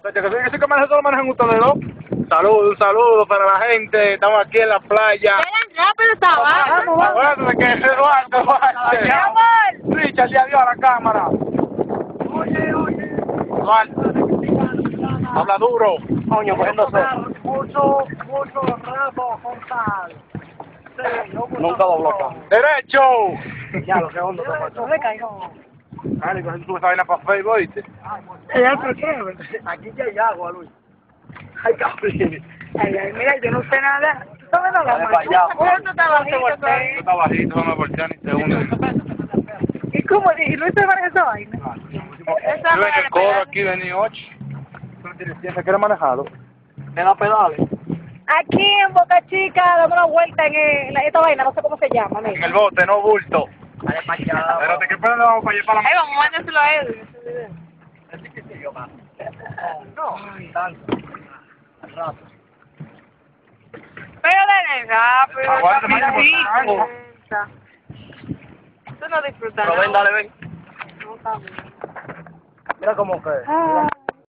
Ese que maneja, solo manejan ustedes dos. Un saludo para la gente. Estamos aquí en la playa. Ven rápido, estaba. Acuérdate que es Eduardo. Mi amor. Richard, ya dio a la cámara. Oye. Eduardo. Habla duro. Coño, pues no sé. Mucho rato con tal. Nunca lo bloquea. ¡Derecho! Ya, lo que hondo. No me caigo. Dale, coge tú esa vaina para Facebook, ¿oíste? Aquí ya hay agua, Luis. Ay, cabrón. Ay, mira, yo no sé nada. ¿Tú sabes nada? Dale para allá. ¿Cuánto está bajito? Tú estás bajito, no me volteas ni te hunde. ¿Y cómo? ¿Y Luis te maneja esa vaina? Yo en el coro aquí vení 8. ¿Tú no tienes tiempo? ¿Quieres manejarlo? Me da pedales. Aquí en Boca Chica, dando una vuelta en esta vaina, no sé cómo se llama, En mira. el bote, no bulto. Dale para allá. Pero te que espera, vamos para allá para la... Vamos, mándaselo a él. No, tanto. Al rato. Pero dale rápido. Aguanta, mañana por rapidito. Tú no disfrutas. Pero ven, dale, ven. No, está bien. Mira cómo que. Ah.